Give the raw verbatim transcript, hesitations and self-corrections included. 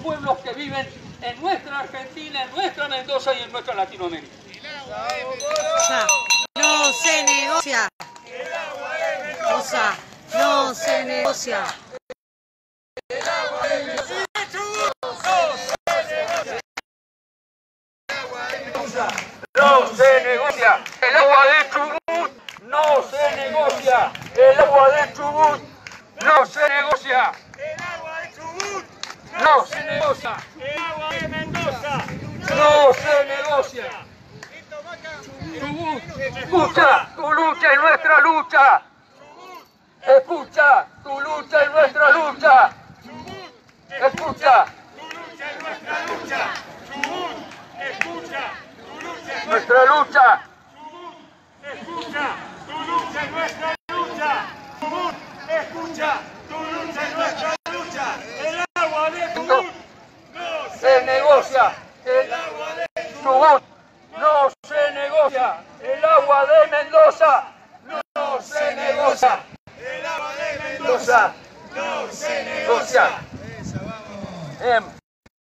pueblos que viven en nuestra Argentina, en nuestra Mendoza y en nuestra Latinoamérica. Ya. No se negocia. O sea, no se negocia. No se negocia. El agua de Chubut no se negocia. El agua de Chubut no se negocia. El agua de Chubut No se negocia. el agua de Mendoza. No se negocia. Chubut, escucha, tu lucha es nuestra lucha. Escucha, tu lucha es nuestra lucha. Escucha, Tu lucha es nuestra lucha. Chubut, escucha. Tu lucha es nuestra lucha. Chubut, escucha. Tu lucha es nuestra lucha. Chubut, escucha. Tu lucha es nuestra lucha. El agua de Chubut no Se negocia. El agua de Chubut no se negocia. El agua de Mendoza no se negocia. El agua de Mendoza Mendoza no se negocia. negocia. Bien.